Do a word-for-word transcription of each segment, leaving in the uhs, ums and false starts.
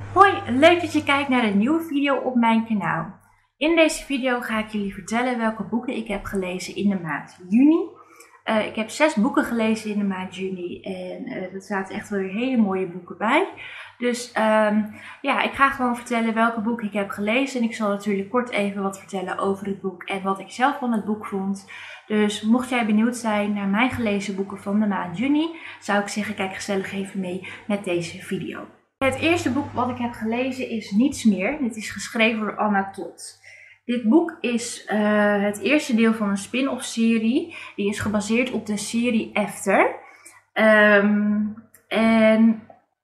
Hoi, leuk dat je kijkt naar een nieuwe video op mijn kanaal. In deze video ga ik jullie vertellen welke boeken ik heb gelezen in de maand juni. Uh, ik heb zes boeken gelezen in de maand juni en uh, er zaten echt wel weer hele mooie boeken bij. Dus um, ja, ik ga gewoon vertellen welke boeken ik heb gelezen. En ik zal natuurlijk kort even wat vertellen over het boek en wat ik zelf van het boek vond. Dus mocht jij benieuwd zijn naar mijn gelezen boeken van de maand juni, zou ik zeggen kijk gezellig even mee met deze video. Het eerste boek wat ik heb gelezen is Niets meer. Dit is geschreven door Anna Todd. Dit boek is uh, het eerste deel van een spin-off serie. Die is gebaseerd op de serie After. Um, en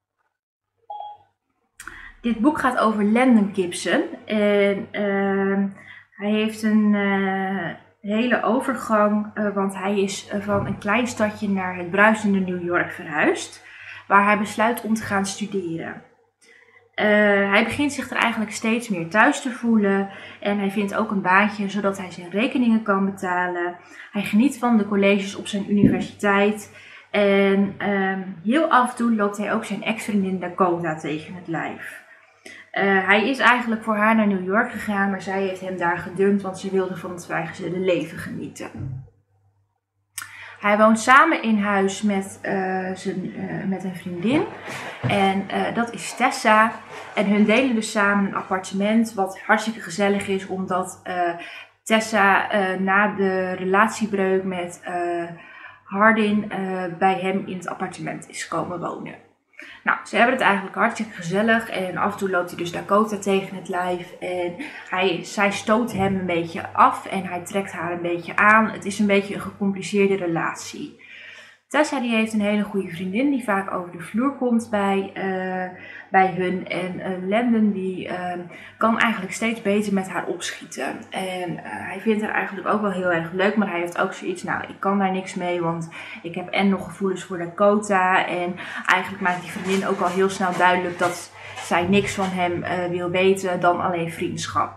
dit boek gaat over Landon Gibson. En uh, hij heeft een uh, hele overgang, uh, want hij is uh, van een klein stadje naar het bruisende New York verhuisd. Waar hij besluit om te gaan studeren. Uh, hij begint zich er eigenlijk steeds meer thuis te voelen. En hij vindt ook een baantje zodat hij zijn rekeningen kan betalen. Hij geniet van de colleges op zijn universiteit. En um, heel af en toe loopt hij ook zijn ex-vriendin Dakota tegen het lijf. Uh, hij is eigenlijk voor haar naar New York gegaan, maar zij heeft hem daar gedumpt, want ze wilde van het vrijgezelle leven genieten. Hij woont samen in huis met, uh, zijn, uh, met een vriendin en uh, dat is Tessa. En hun delen dus samen een appartement wat hartstikke gezellig is omdat uh, Tessa uh, na de relatiebreuk met uh, Hardin uh, bij hem in het appartement is komen wonen. Nou, ze hebben het eigenlijk hartstikke gezellig en af en toe loopt hij dus Dakota tegen het lijf en hij, zij stoot hem een beetje af en hij trekt haar een beetje aan. Het is een beetje een gecompliceerde relatie. Tessa die heeft een hele goede vriendin die vaak over de vloer komt bij, uh, bij hun en uh, Landon die uh, kan eigenlijk steeds beter met haar opschieten. En uh, hij vindt haar eigenlijk ook wel heel erg leuk, maar hij heeft ook zoiets, nou ik kan daar niks mee, want ik heb en nog gevoelens voor Dakota en eigenlijk maakt die vriendin ook al heel snel duidelijk dat zij niks van hem uh, wil weten dan alleen vriendschap.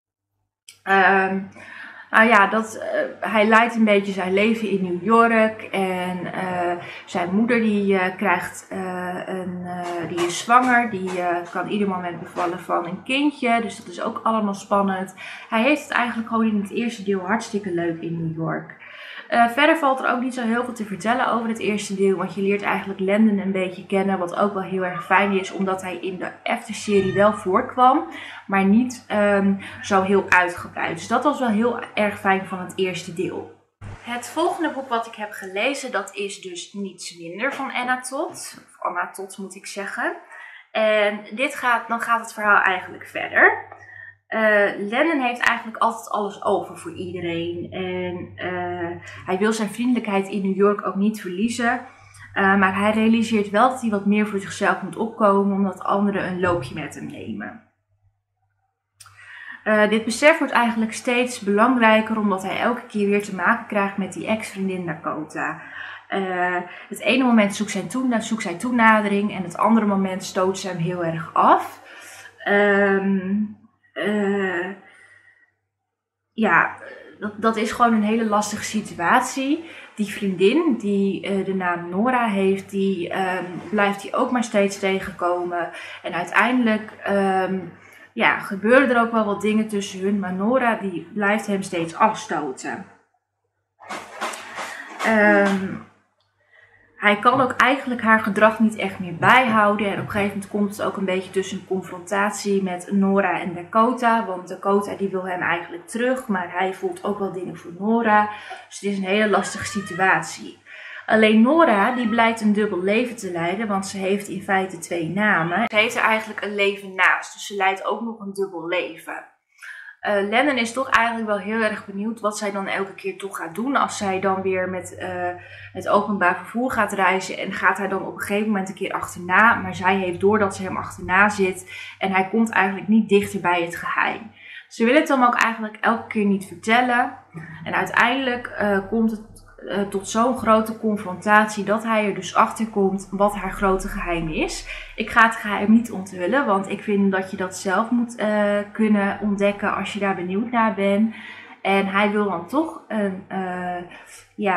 Um, Nou ja, dat, uh, hij leidt een beetje zijn leven in New York en uh, zijn moeder die uh, krijgt uh, een, uh, die is zwanger, die uh, kan ieder moment bevallen van een kindje, dus dat is ook allemaal spannend. Hij heeft het eigenlijk gewoon in het eerste deel hartstikke leuk in New York. Uh, verder valt er ook niet zo heel veel te vertellen over het eerste deel, want je leert eigenlijk Landon een beetje kennen, wat ook wel heel erg fijn is, omdat hij in de After-serie wel voorkwam, maar niet um, zo heel uitgebreid. Dus dat was wel heel erg fijn van het eerste deel. Het volgende boek wat ik heb gelezen, dat is dus Niets minder van Anna Todd, of Anna Todd moet ik zeggen. En dit gaat, dan gaat het verhaal eigenlijk verder. Uh, Landon heeft eigenlijk altijd alles over voor iedereen en uh, hij wil zijn vriendelijkheid in New York ook niet verliezen. Uh, maar hij realiseert wel dat hij wat meer voor zichzelf moet opkomen omdat anderen een loopje met hem nemen. Uh, dit besef wordt eigenlijk steeds belangrijker omdat hij elke keer weer te maken krijgt met die ex-vriendin Dakota. Uh, het ene moment zoekt zij, toena zoekt zij toenadering en het andere moment stoot ze hem heel erg af. Um, Uh, ja, dat, dat is gewoon een hele lastige situatie. Die vriendin die uh, de naam Nora heeft, die um, blijft hij ook maar steeds tegenkomen. En uiteindelijk um, ja, gebeuren er ook wel wat dingen tussen hun, maar Nora die blijft hem steeds afstoten. Um, Hij kan ook eigenlijk haar gedrag niet echt meer bijhouden. En op een gegeven moment komt het ook een beetje tussen een confrontatie met Nora en Dakota. Want Dakota die wil hem eigenlijk terug, maar hij voelt ook wel dingen voor Nora. Dus het is een hele lastige situatie. Alleen Nora die blijkt een dubbel leven te leiden, want ze heeft in feite twee namen. Ze heeft er eigenlijk een leven naast, dus ze leidt ook nog een dubbel leven. Uh, Landon is toch eigenlijk wel heel erg benieuwd wat zij dan elke keer toch gaat doen als zij dan weer met uh, het openbaar vervoer gaat reizen en gaat hij dan op een gegeven moment een keer achterna, maar zij heeft door dat ze hem achterna zit en hij komt eigenlijk niet dichter bij het geheim. Ze wil het dan ook eigenlijk elke keer niet vertellen en uiteindelijk uh, komt het uh, tot zo'n grote confrontatie dat hij er dus achter komt wat haar grote geheim is. Ik ga het geheim niet onthullen, want ik vind dat je dat zelf moet uh, kunnen ontdekken als je daar benieuwd naar bent. En hij wil dan toch een, uh, ja,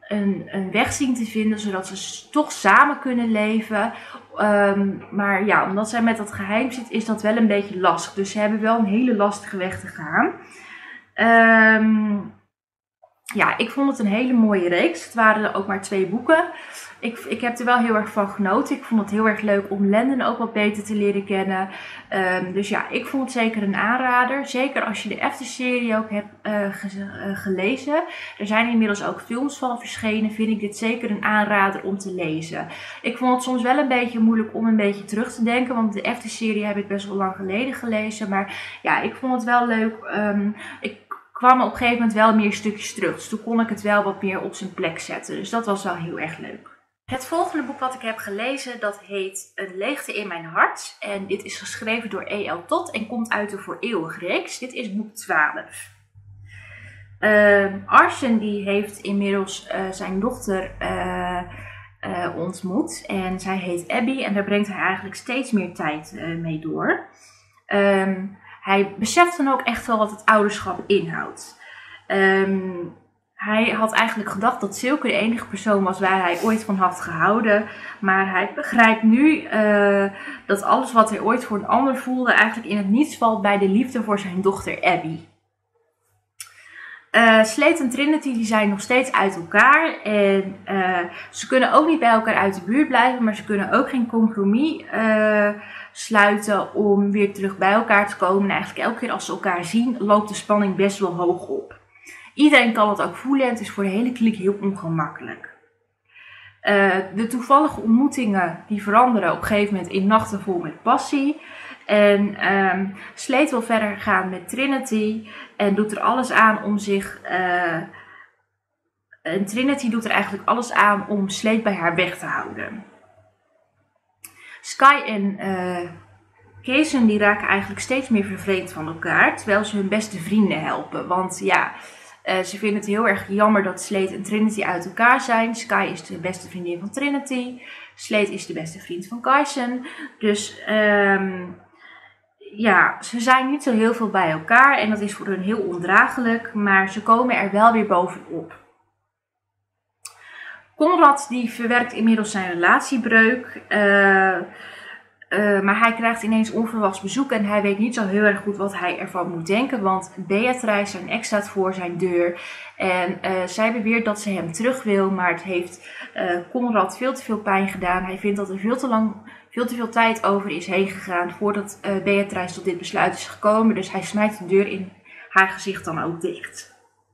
een, een weg zien te vinden, zodat ze toch samen kunnen leven. Um, maar ja, omdat zij met dat geheim zit, is dat wel een beetje lastig. Dus ze hebben wel een hele lastige weg te gaan. Um, ja, ik vond het een hele mooie reeks. Het waren ook maar twee boeken. Ik, ik heb er wel heel erg van genoten. Ik vond het heel erg leuk om Landon ook wat beter te leren kennen. Um, dus ja, ik vond het zeker een aanrader. Zeker als je de After-serie ook hebt uh, ge uh, gelezen. Er zijn inmiddels ook films van verschenen. Vind ik dit zeker een aanrader om te lezen. Ik vond het soms wel een beetje moeilijk om een beetje terug te denken. Want de After-serie heb ik best wel lang geleden gelezen. Maar ja, ik vond het wel leuk. Um, ik kwam op een gegeven moment wel meer stukjes terug. Dus toen kon ik het wel wat meer op zijn plek zetten. Dus dat was wel heel erg leuk. Het volgende boek wat ik heb gelezen, dat heet Een leegte in mijn hart. En dit is geschreven door E L Toth en komt uit de Voor Eeuwig reeks. Dit is boek twaalf. Uh, Arsen die heeft inmiddels uh, zijn dochter uh, uh, ontmoet. En zij heet Abby en daar brengt hij eigenlijk steeds meer tijd uh, mee door. Um, hij beseft dan ook echt wel wat het ouderschap inhoudt. Um, Hij had eigenlijk gedacht dat Silke de enige persoon was waar hij ooit van had gehouden. Maar hij begrijpt nu uh, dat alles wat hij ooit voor een ander voelde eigenlijk in het niets valt bij de liefde voor zijn dochter Abby. Uh, Slate en Trinity die zijn nog steeds uit elkaar. En uh, ze kunnen ook niet bij elkaar uit de buurt blijven. Maar ze kunnen ook geen compromis uh, sluiten om weer terug bij elkaar te komen. En eigenlijk elke keer als ze elkaar zien loopt de spanning best wel hoog op. Iedereen kan het ook voelen en het is voor de hele kliek heel ongemakkelijk. Uh, de toevallige ontmoetingen die veranderen op een gegeven moment in nachten vol met passie. En um, Slate wil verder gaan met Trinity en doet er alles aan om zich... Uh, en Trinity doet er eigenlijk alles aan om Slate bij haar weg te houden. Sky en uh, Kaysen die raken eigenlijk steeds meer vervreemd van elkaar, terwijl ze hun beste vrienden helpen. Want ja... Uh, ze vinden het heel erg jammer dat Slate en Trinity uit elkaar zijn. Sky is de beste vriendin van Trinity. Slate is de beste vriend van Kaysen. Dus um, ja, ze zijn niet zo heel veel bij elkaar. En dat is voor hen heel ondraaglijk. Maar ze komen er wel weer bovenop. Conrad die verwerkt inmiddels zijn relatiebreuk. Uh, Uh, maar hij krijgt ineens onverwachts bezoek en hij weet niet zo heel erg goed wat hij ervan moet denken. Want Beatrice, zijn ex, staat voor zijn deur. En uh, zij beweert dat ze hem terug wil, maar het heeft uh, Conrad veel te veel pijn gedaan. Hij vindt dat er veel te lang, veel te veel tijd over is heen gegaan voordat uh, Beatrice tot dit besluit is gekomen. Dus hij smijt de deur in haar gezicht dan ook dicht.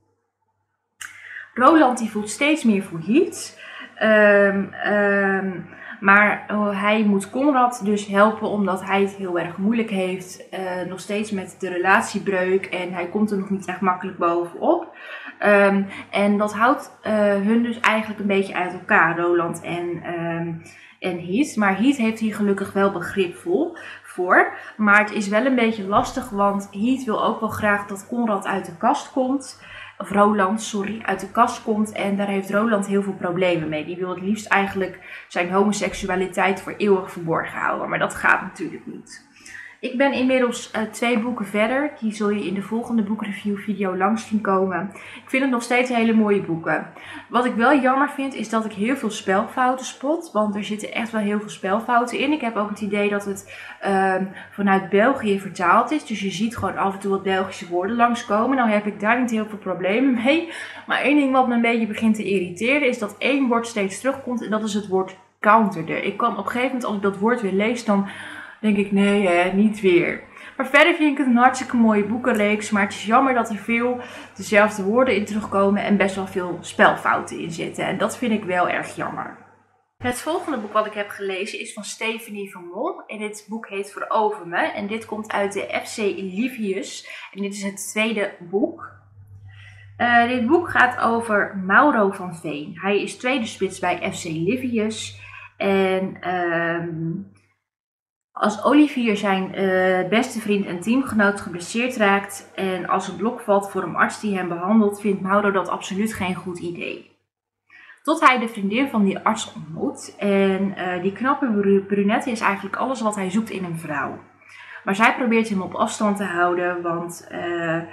Roland die voelt steeds meer voor Heath. Um, um, Maar uh, hij moet Conrad dus helpen omdat hij het heel erg moeilijk heeft. Uh, nog steeds met de relatiebreuk. En hij komt er nog niet echt makkelijk bovenop. Um, en dat houdt uh, hun dus eigenlijk een beetje uit elkaar. Roland en, um, en Heath. Maar Heath heeft hier gelukkig wel begrip voor. Maar het is wel een beetje lastig. Want Heath wil ook wel graag dat Conrad uit de kast komt. Of Roland, sorry, uit de kast komt. En daar heeft Roland heel veel problemen mee. Die wil het liefst eigenlijk zijn homoseksualiteit voor eeuwig verborgen houden. Maar dat gaat natuurlijk niet. Ik ben inmiddels uh, twee boeken verder. Die zul je in de volgende boekreview video langs zien komen. Ik vind het nog steeds hele mooie boeken. Wat ik wel jammer vind is dat ik heel veel spelfouten spot. Want er zitten echt wel heel veel spelfouten in. Ik heb ook het idee dat het uh, vanuit België vertaald is. Dus je ziet gewoon af en toe wat Belgische woorden langskomen. Nou heb ik daar niet heel veel problemen mee. Maar één ding wat me een beetje begint te irriteren is dat één woord steeds terugkomt. En dat is het woord counterde. Ik kan op een gegeven moment als ik dat woord weer lees dan... denk ik, nee hè, niet weer. Maar verder vind ik het een hartstikke mooie boekenreeks. Maar het is jammer dat er veel dezelfde woorden in terugkomen. En best wel veel spelfouten in zitten. En dat vind ik wel erg jammer. Het volgende boek wat ik heb gelezen is van Stephanie van Mol. En dit boek heet Verover me. En dit komt uit de F C Livius. En dit is het tweede boek. Uh, dit boek gaat over Mauro van Veen. Hij is tweede spits bij F C Livius. En... Um, Als Olivier zijn uh, beste vriend en teamgenoot geblesseerd raakt en als het blok valt voor een arts die hem behandelt, vindt Mauro dat absoluut geen goed idee. Tot hij de vriendin van die arts ontmoet en uh, die knappe brunette is eigenlijk alles wat hij zoekt in een vrouw. Maar zij probeert hem op afstand te houden, want uh,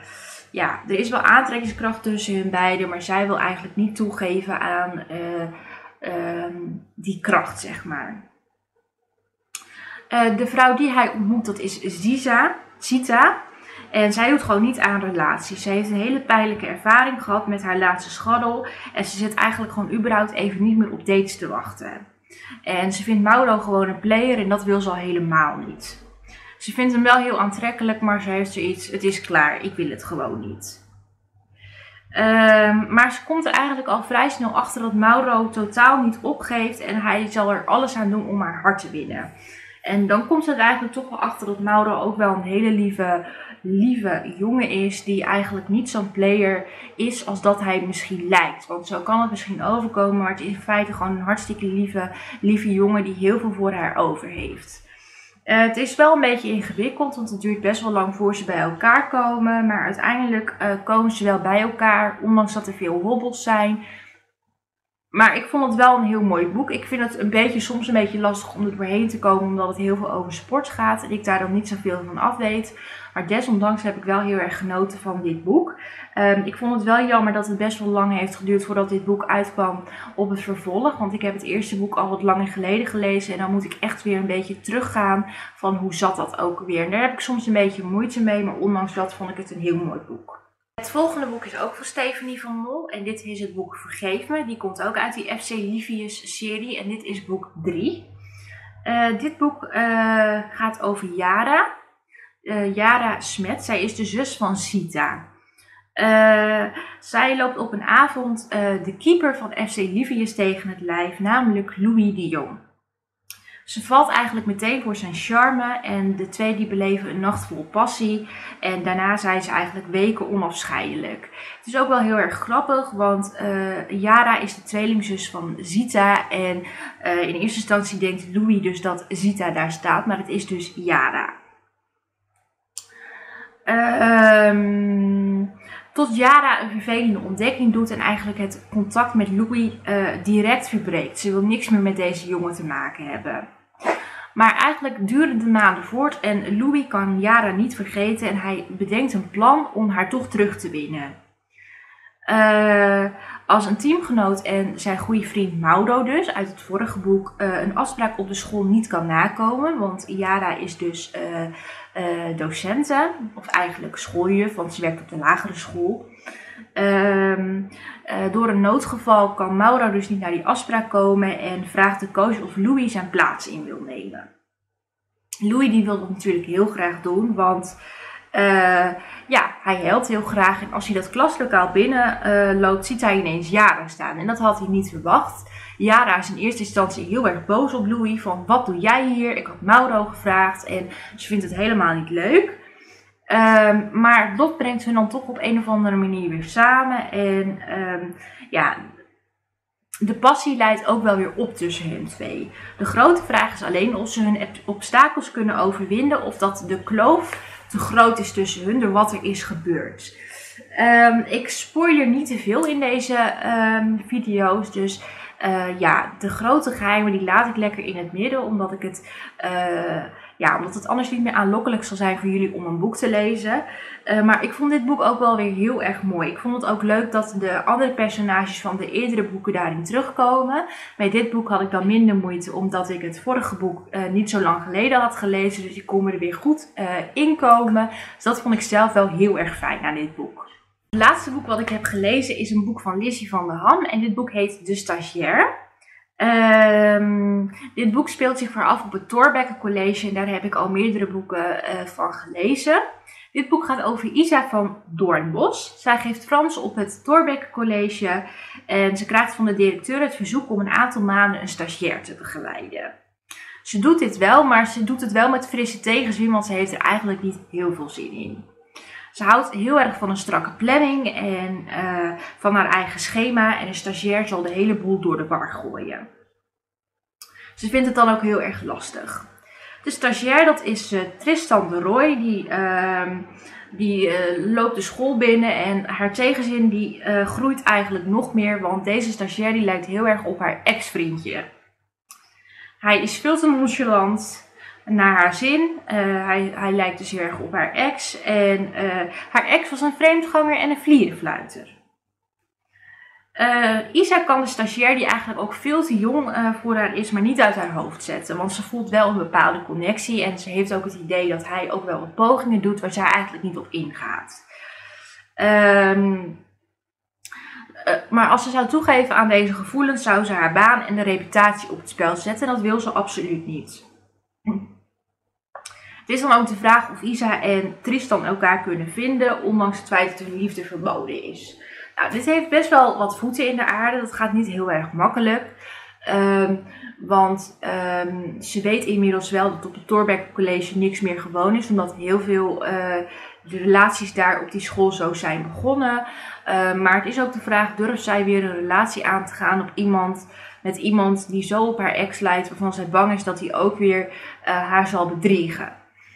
ja, er is wel aantrekkingskracht tussen hun beiden, maar zij wil eigenlijk niet toegeven aan uh, uh, die kracht, zeg maar. Uh, de vrouw die hij ontmoet, dat is Ziza, Zita. En zij doet gewoon niet aan relaties. Ze heeft een hele pijnlijke ervaring gehad met haar laatste scharrel. En ze zit eigenlijk gewoon überhaupt even niet meer op dates te wachten. En ze vindt Mauro gewoon een player en dat wil ze al helemaal niet. Ze vindt hem wel heel aantrekkelijk, maar ze heeft zoiets, het is klaar, ik wil het gewoon niet. Um, maar ze komt er eigenlijk al vrij snel achter dat Mauro totaal niet opgeeft en hij zal er alles aan doen om haar hart te winnen. En dan komt ze er eigenlijk toch wel achter dat Mauro ook wel een hele lieve, lieve jongen is. Die eigenlijk niet zo'n player is als dat hij misschien lijkt. Want zo kan het misschien overkomen. Maar het is in feite gewoon een hartstikke lieve, lieve jongen die heel veel voor haar over heeft. Uh, het is wel een beetje ingewikkeld. Want het duurt best wel lang voor ze bij elkaar komen. Maar uiteindelijk uh, komen ze wel bij elkaar. Ondanks dat er veel hobbels zijn. Maar ik vond het wel een heel mooi boek. Ik vind het een beetje, soms een beetje lastig om er doorheen te komen. Omdat het heel veel over sport gaat. En ik daar dan niet zoveel van af weet. Maar desondanks heb ik wel heel erg genoten van dit boek. Um, ik vond het wel jammer dat het best wel lang heeft geduurd voordat dit boek uitkwam op het vervolg. Want ik heb het eerste boek al wat langer geleden gelezen. En dan moet ik echt weer een beetje teruggaan van hoe zat dat ook weer. En daar heb ik soms een beetje moeite mee. Maar ondanks dat vond ik het een heel mooi boek. Het volgende boek is ook van Stephanie van Mol en dit is het boek Vergeef Me. Die komt ook uit die F C Livius serie en dit is boek drie. Uh, dit boek uh, gaat over Yara. Uh, Yara Smet, zij is de zus van Zita. Uh, zij loopt op een avond uh, de keeper van F C Livius tegen het lijf, namelijk Louis de Jong. Ze valt eigenlijk meteen voor zijn charme en de twee die beleven een nacht vol passie. En daarna zijn ze eigenlijk weken onafscheidelijk. Het is ook wel heel erg grappig, want uh, Yara is de tweelingzus van Zita. En uh, in eerste instantie denkt Louis dus dat Zita daar staat, maar het is dus Yara. Uh, um, tot Yara een vervelende ontdekking doet en eigenlijk het contact met Louis uh, direct verbreekt. Ze wil niks meer met deze jongen te maken hebben. Maar eigenlijk duren de maanden voort en Louis kan Yara niet vergeten en hij bedenkt een plan om haar toch terug te winnen. Uh, als een teamgenoot en zijn goede vriend Mauro dus, uit het vorige boek, uh, een afspraak op de school niet kan nakomen. Want Yara is dus uh, uh, docente, of eigenlijk schooljuf, want ze werkt op de lagere school. Uh, uh, door een noodgeval kan Mauro dus niet naar die afspraak komen en vraagt de coach of Louis zijn plaats in wil nemen. Louis die wil dat natuurlijk heel graag doen, want uh, ja, hij helpt heel graag. En als hij dat klaslokaal binnen uh, loopt, ziet hij ineens Yara staan. En dat had hij niet verwacht. Yara is in eerste instantie heel erg boos op Louis, van wat doe jij hier? Ik had Mauro gevraagd en ze vindt het helemaal niet leuk. Um, maar het lot brengt hun dan toch op een of andere manier weer samen. En um, ja, de passie leidt ook wel weer op tussen hen twee. De grote vraag is alleen of ze hun obstakels kunnen overwinnen. Of dat de kloof te groot is tussen hun door wat er is gebeurd. Um, ik spoiler niet te veel in deze um, video's. Dus uh, ja, de grote geheimen die laat ik lekker in het midden. Omdat ik het... Uh, Ja, omdat het anders niet meer aanlokkelijk zal zijn voor jullie om een boek te lezen. Uh, maar ik vond dit boek ook wel weer heel erg mooi. Ik vond het ook leuk dat de andere personages van de eerdere boeken daarin terugkomen. Bij dit boek had ik dan minder moeite, omdat ik het vorige boek uh, niet zo lang geleden had gelezen. Dus ik kon er weer goed uh, in komen. Dus dat vond ik zelf wel heel erg fijn aan dit boek. Het laatste boek wat ik heb gelezen is een boek van Lizzie van der Ham. En dit boek heet De Stagiair. Um, dit boek speelt zich voor af op het Thorbecke College en daar heb ik al meerdere boeken uh, van gelezen. Dit boek gaat over Isa van Doornbos. Zij geeft Frans op het Thorbecke College en ze krijgt van de directeur het verzoek om een aantal maanden een stagiair te begeleiden. Ze doet dit wel, maar ze doet het wel met frisse tegenzin, want ze heeft er eigenlijk niet heel veel zin in. Ze houdt heel erg van een strakke planning en uh, van haar eigen schema en een stagiair zal de hele boel door de war gooien. Ze vindt het dan ook heel erg lastig. De stagiair, dat is uh, Tristan de Roy, die, uh, die uh, loopt de school binnen en haar tegenzin die uh, groeit eigenlijk nog meer, want deze stagiair die lijkt heel erg op haar ex-vriendje. Hij is veel te nonchalant, naar haar zin. Uh, hij, hij lijkt dus heel erg op haar ex. En uh, haar ex was een vreemdganger en een vlierenfluiter. Uh, Isa kan de stagiair, die eigenlijk ook veel te jong uh, voor haar is, maar niet uit haar hoofd zetten. Want ze voelt wel een bepaalde connectie. En ze heeft ook het idee dat hij ook wel wat pogingen doet waar zij eigenlijk niet op ingaat. Um, uh, maar als ze zou toegeven aan deze gevoelens, zou ze haar baan en de reputatie op het spel zetten. En dat wil ze absoluut niet. Het is dan ook de vraag of Isa en Tristan elkaar kunnen vinden, ondanks het feit dat hun liefde verboden is. Nou, dit heeft best wel wat voeten in de aarde. Dat gaat niet heel erg makkelijk. Um, want um, ze weet inmiddels wel dat op het Thorbecke College niks meer gewoon is. Omdat heel veel uh, de relaties daar op die school zo zijn begonnen. Uh, maar het is ook de vraag, durft zij weer een relatie aan te gaan op iemand, met iemand die zo op haar ex lijkt, waarvan zij bang is dat hij ook weer uh, haar zal bedriegen.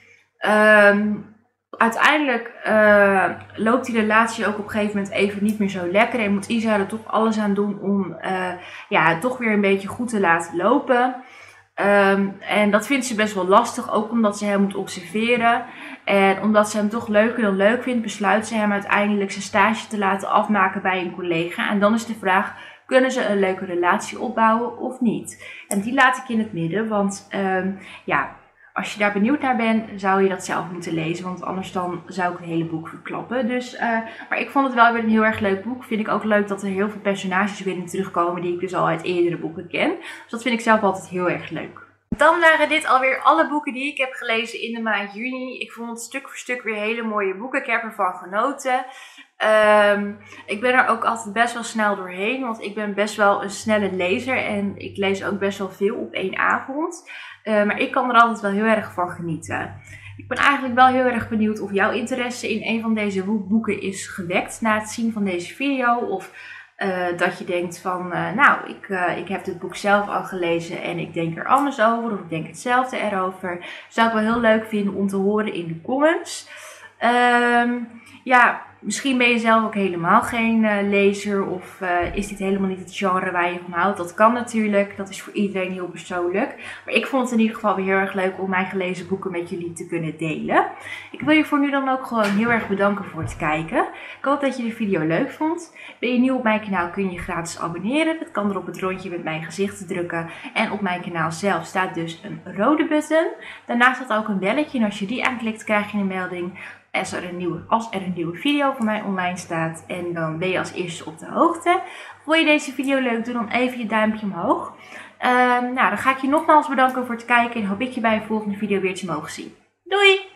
Um, Uiteindelijk uh, loopt die relatie ook op een gegeven moment even niet meer zo lekker. En moet Isa er toch alles aan doen om uh, ja, het toch weer een beetje goed te laten lopen. Um, en dat vindt ze best wel lastig. Ook omdat ze hem moet observeren. En omdat ze hem toch leuker dan leuk vindt, besluit ze hem uiteindelijk zijn stage te laten afmaken bij een collega. En dan is de vraag, kunnen ze een leuke relatie opbouwen of niet? En die laat ik in het midden. Want um, ja... Als je daar benieuwd naar bent, zou je dat zelf moeten lezen. Want anders dan zou ik het hele boek verklappen. Dus, uh, maar ik vond het wel weer een heel erg leuk boek. Vind ik ook leuk dat er heel veel personages weer in terugkomen die ik dus al uit eerdere boeken ken. Dus dat vind ik zelf altijd heel erg leuk. Dan waren dit alweer alle boeken die ik heb gelezen in de maand juni. Ik vond het stuk voor stuk weer hele mooie boeken. Ik heb ervan genoten. Um, ik ben er ook altijd best wel snel doorheen. Want ik ben best wel een snelle lezer. En ik lees ook best wel veel op één avond. Uh, maar ik kan er altijd wel heel erg van genieten. Ik ben eigenlijk wel heel erg benieuwd of jouw interesse in een van deze boeken is gewekt na het zien van deze video. Of uh, dat je denkt van, uh, nou, ik, uh, ik heb dit boek zelf al gelezen en ik denk er anders over. Of ik denk hetzelfde erover. Zou ik wel heel leuk vinden om te horen in de comments. Um, ja, misschien ben je zelf ook helemaal geen uh, lezer of uh, is dit helemaal niet het genre waar je van houdt. Dat kan natuurlijk, dat is voor iedereen heel persoonlijk. Maar ik vond het in ieder geval weer heel erg leuk om mijn gelezen boeken met jullie te kunnen delen. Ik wil je voor nu dan ook gewoon heel erg bedanken voor het kijken. Ik hoop dat je de video leuk vond. Ben je nieuw op mijn kanaal, kun je je gratis abonneren. Dat kan door op het rondje met mijn gezicht te drukken. En op mijn kanaal zelf staat dus een rode button. Daarnaast staat ook een belletje en als je die aanklikt krijg je een melding als er een nieuwe, als er een nieuwe video van mij online staat. En dan ben je als eerste op de hoogte. Vond je deze video leuk? Doe dan even je duimpje omhoog. Uh, nou, dan ga ik je nogmaals bedanken voor het kijken. En hoop ik je bij een volgende video weer te mogen zien. Doei!